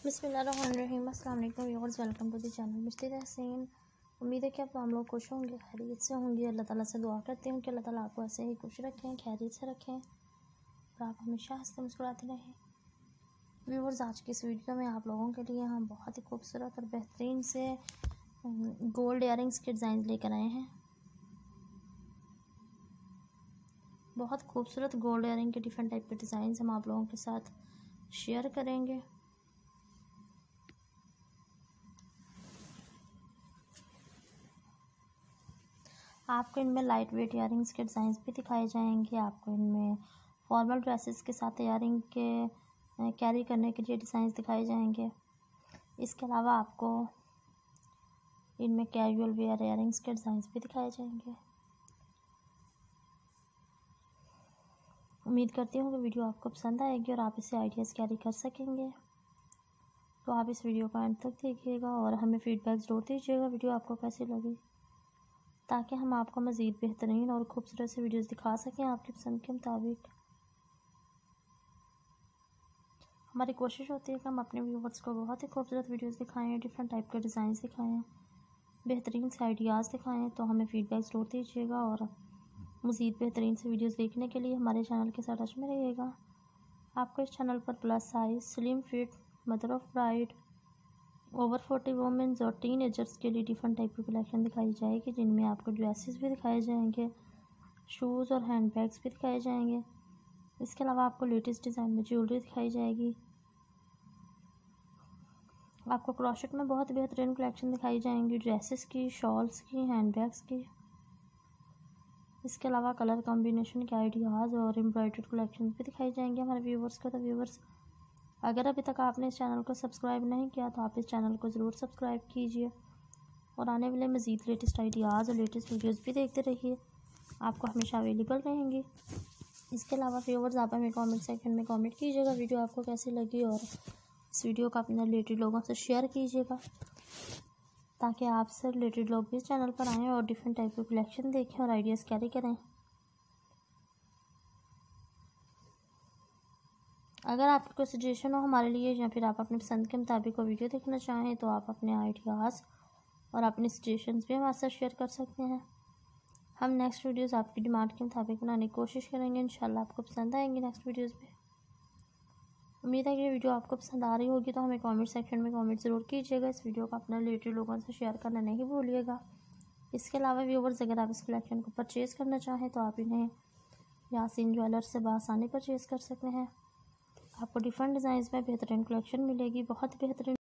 बिस्मिल्लाहिर्रहमानिर्रहीम। अस्सलाम वालेकुम viewers, welcome to the channel Misty Tahseen. उम्मीद है कि आप लोग खुश होंगे, खैरियत से होंगे। अल्लाह ताला से दुआ करते हैं कि अल्लाह ताला आपको ऐसे ही खुश रखें, खैरियत से रखें और आप हमेशा हंसते मुस्कुराते रहें। व्यूअर्स, आज की इस वीडियो में आप लोगों के लिए हम बहुत ही खूबसूरत और बेहतरीन से गोल्ड इयररिंग्स के डिज़ाइन लेकर आए हैं। बहुत खूबसूरत गोल्ड इयररिंग के डिफरेंट टाइप के डिज़ाइन हम आप लोगों के साथ शेयर करेंगे। आपको इनमें लाइट वेट इयररिंग्स के डिज़ाइंस भी दिखाए जाएंगे। आपको इनमें फॉर्मल ड्रेसेस के साथ इयररिंग के कैरी करने के लिए डिज़ाइंस दिखाए जाएंगे। इसके अलावा आपको इनमें कैजुअल वेयर इयररिंग्स के डिज़ाइंस भी दिखाए जाएंगे। उम्मीद करती हूँ कि वीडियो आपको पसंद आएगी और आप इसे आइडियाज़ कैरी कर सकेंगे। तो आप इस वीडियो को एंड तक देखिएगा और हमें फीडबैक ज़रूर दीजिएगा वीडियो आपको कैसी लगी, ताकि हम आपको मज़ीद बेहतरीन और खूबसूरत से वीडियोस दिखा सकें आपकी पसंद के मुताबिक। हमारी कोशिश होती है कि हम अपने व्यूवर्स को बहुत ही खूबसूरत वीडियोस दिखाएं, डिफरेंट टाइप के डिज़ाइन दिखाएं, बेहतरीन से आइडियाज़ दिखाएं। तो हमें फ़ीडबैक ज़रूर दीजिएगा और मज़ीद बेहतरीन से वीडियोस देखने के लिए हमारे चैनल के साथ टच में रहिएगा। आपको इस चैनल पर plus size, slim fit, mother of bride, over 40 women's और टीन एजर्स के लिए डिफरेंट टाइप की कलेक्शन दिखाई जाएगी, जिनमें आपको ड्रेसेस भी दिखाए जाएंगे, शूज़ और हैंड बैग्स भी दिखाए जाएंगे। इसके अलावा आपको लेटेस्ट डिज़ाइन में ज्वेलरी दिखाई जाएगी। आपको क्रोशेट में बहुत बेहतरीन कलेक्शन दिखाई जाएंगी, ड्रेसेस की, शॉल्स की, हैंड बैग्स की। इसके अलावा कलर कॉम्बिनेशन के आइडियाज़ और एम्ब्रॉयडर्ड कलेक्शन भी दिखाई जाएंगे हमारे व्यूवर्स को। तो व्यूवर्स, अगर अभी तक आपने इस चैनल को सब्सक्राइब नहीं किया तो आप इस चैनल को ज़रूर सब्सक्राइब कीजिए और आने वाले मज़ीद लेटेस्ट आइडियाज़ और लेटेस्ट वीडियोस भी देखते रहिए, आपको हमेशा अवेलेबल रहेंगी। इसके अलावा व्यूअर्स, आप हमें कमेंट सेक्शन में कमेंट कीजिएगा वीडियो आपको कैसी लगी और इस वीडियो को अपने रिलेटेड लोगों से शेयर कीजिएगा, ताकि आपसे रिलेटेड लोग भी इस चैनल पर आएँ और डिफरेंट टाइप की कलेक्शन देखें और आइडियाज़ कैरी करें। अगर आपकी कोई सजेशन हो हमारे लिए या फिर आप अपनी पसंद के मुताबिक कोई वीडियो देखना चाहें तो आप अपने आइडियाज़ और अपने सजेशंस भी हमारे साथ शेयर कर सकते हैं। हम नेक्स्ट वीडियोस आपकी डिमांड के मुताबिक बनाने की कोशिश करेंगे। इंशाल्लाह आपको पसंद आएंगी नेक्स्ट वीडियोस भी। उम्मीद है कि वीडियो आपको पसंद आ रही होगी, तो हमें कमेंट सेक्शन में कमेंट ज़रूर कीजिएगा। इस वीडियो को अपने रिलेटेड लोगों से शेयर करना नहीं भूलिएगा। इसके अलावा व्यूवर्स, अगर आप इस कलेक्शन को परचेज़ करना चाहें तो आप इन्हें यासीन ज्वेलर्स से बआसानी परचेज़ कर सकते हैं। आपको डिफरेंट डिज़ाइंस में बेहतरीन कलेक्शन मिलेगी, बहुत बेहतरीन